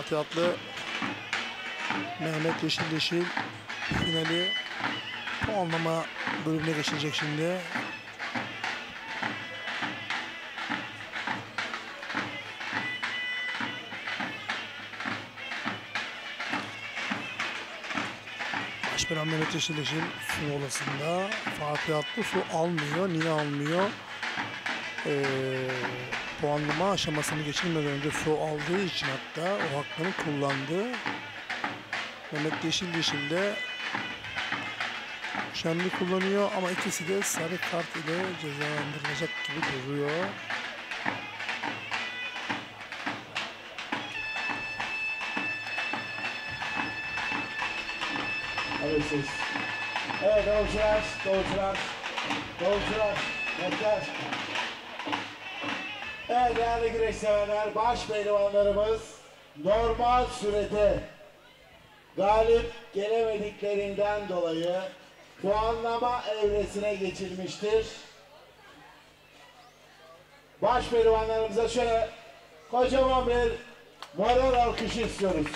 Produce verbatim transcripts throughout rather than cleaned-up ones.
Fatih Atlı Mehmet Yeşil Yeşil finali puanlama bölümüne geçecek şimdi. Başperen Mehmet Yeşil Yeşil su molasında. Fatih Atlı su almıyor. Niye almıyor? Ee, puanlama aşamasını geçirmeden önce su aldığı için hatta o hakkını kullandı. Mehmet Yeşil Yeşil de şenli kullanıyor ama ikisi de sarı kart ile cezalandırılacak gibi duruyor. Evet siz. Evet dolcular, dolcular, dolcular, netler. Evet değerli güreş severler, baş pehlivanlarımız normal sürede galip gelemediklerinden dolayı puanlama evresine geçilmiştir. Baş pehlivanlarımıza şöyle kocaman bir moral alkışı istiyoruz.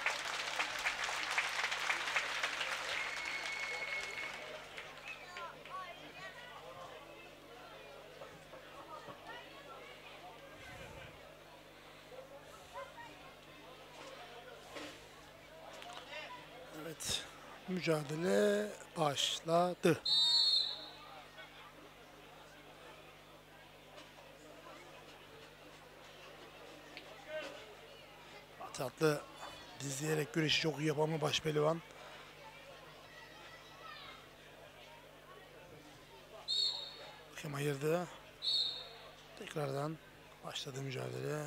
Evet, mücadele başladı. Fatih Atlı dizleyerek güreşi çok iyi yapan baş pehlivan. Hakem ayırdı. Tekrardan başladı mücadele.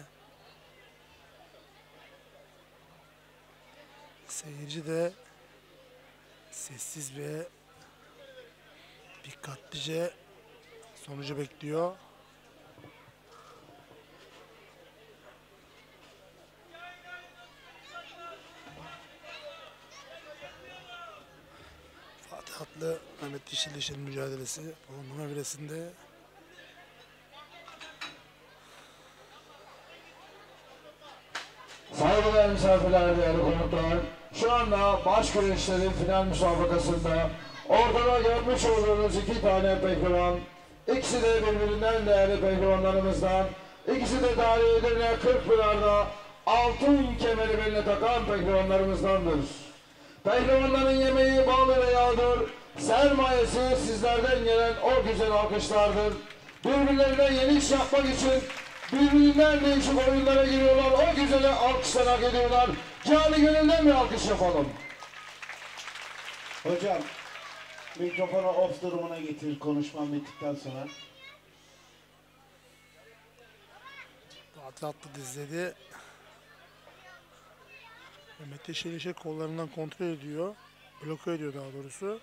Seyirci de sessiz ve dikkatlice sonucu bekliyor. Fatih Atlı Mehmet Yeşil Yeşil mücadelesi puanlama evresinde. Saygıdeğer misafirler, değerli konuklar, şu anda baş güreşlerin final müsabakasında ortada görmüş olduğunuz iki tane pehlivan, ikisi de birbirinden değerli pehlivanlarımızdan, ikisi de tarihi Edirne Kırkpınar'da altın kemeri beline takan pehlivanlarımızdandır. Pehlivanların yemeği bal ve yağdır, sermayesi sizlerden gelen o güzel alkışlardır. Birbirlerinden yenik yapmak için birbirinden değişik oyunlara giriyorlar. O güzel alkışlar hak ediyorlar. Canı gönülden bir alkış yapalım. Hocam, mikrofonu off durumuna getir konuşmam bittikten sonra. Fatih Atlı dizledi. Mehmet Yeşil Yeşil kollarından kontrol ediyor. Bloke ediyor daha doğrusu.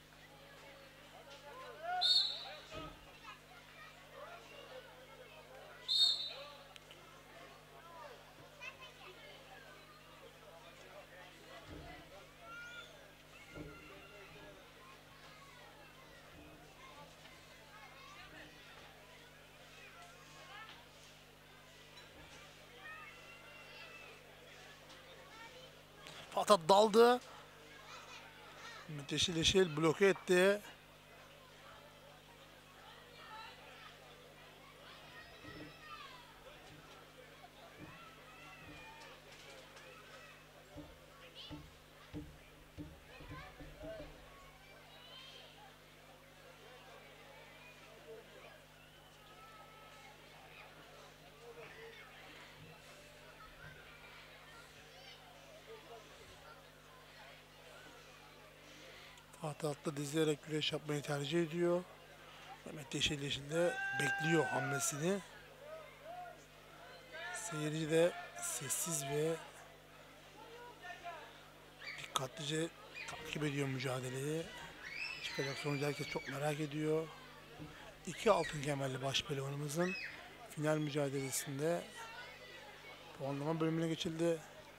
Fatih Atlı daldı. Mehmet Yeşil Yeşil bloke etti. Fatih Atlı dizleyerek güreş yapmayı tercih ediyor. Mehmet Yeşil Yeşil de bekliyor hamlesini. Seyirci de sessiz ve dikkatlice takip ediyor mücadeleyi. Çıkacak sonucu herkes çok merak ediyor. İki altın kemerli baş pehlivanımızın final mücadelesinde puanlama bölümüne geçildi.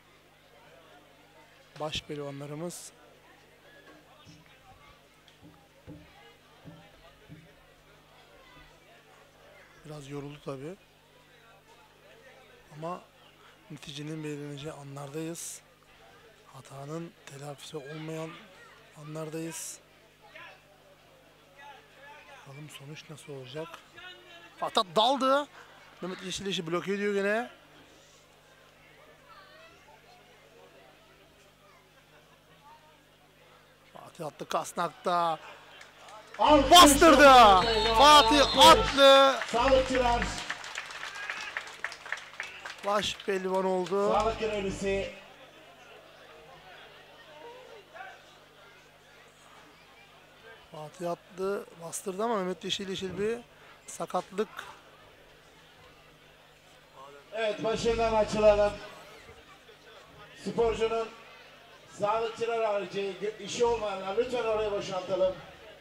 Baş pehlivanlarımız biraz yoruldu tabi. Ama neticenin belirleneceği anlardayız. Hatanın telafisi olmayan anlardayız. Bakalım sonuç nasıl olacak. Fatih daldı. Mehmet Yeşileş'i bloke ediyor gene. Fatih attı, Kasnak'ta bastırdı. Fatih attı. Sağlıkçılar, Baş pehlivan oldu. sağlık görevlisi. Fatih attı, bastırdı ama Mehmet Yeşil Yeşil bir sakatlık. Evet, başından açılalım. Sporcunun sağlıkçılar harici gö- işi olmayanlar lütfen orayı boşaltalım.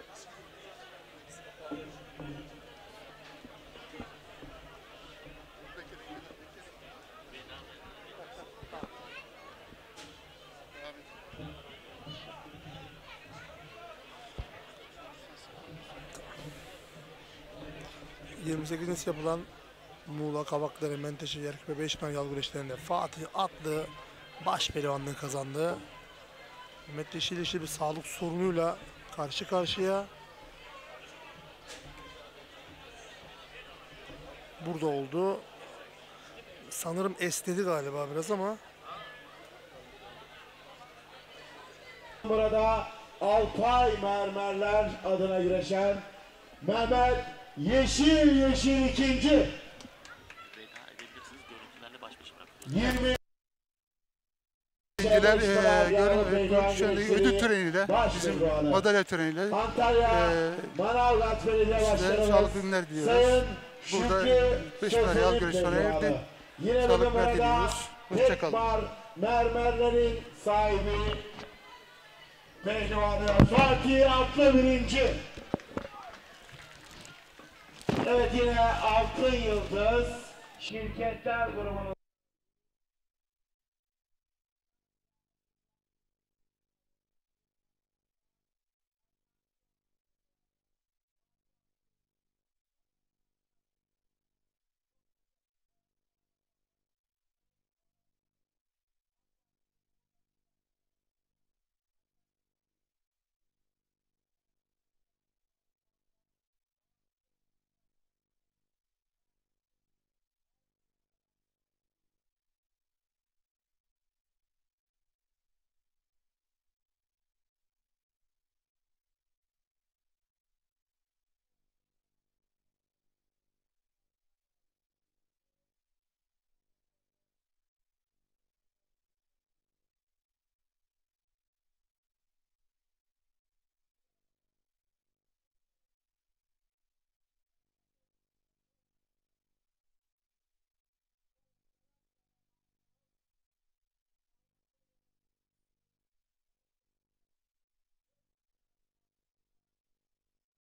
yirmi sekizinci yapılan Muğla Kavakları Menteşe Yerköy Beşpınar Yal Güreşlerinde Fatih Atlı baş pehlivanlığı kazandı. Mehmet Yeşil Yeşil bir sağlık sorunuyla karşı karşıya. Burada oldu. Sanırım esnedi galiba biraz ama Burada Alpay Mermerler adına güreşen Mehmet Yeşil Yeşil ikinci. Veda edebilirsiniz. Görüntülerle baş başa bırakıyoruz. yirmi İkinciler e, görün, görüşlerinde ödül töreniyle, bizim madalya töreniyle Antalya e, Manavgat Belediye size Başkanımız sağlıklı günler diliyoruz. Sayın Burada Şükrü Beşpınar Yal Sözünün Güreşleri Pehlivanı. evde. Yine Sağlıklar bugün burada diliyoruz. Hoşça kalın. Tekbar Mermerlerin sahibi Pehlivanı Fatih Atlı birinci. Evet, yine Altın Yıldız Şirketler grubunun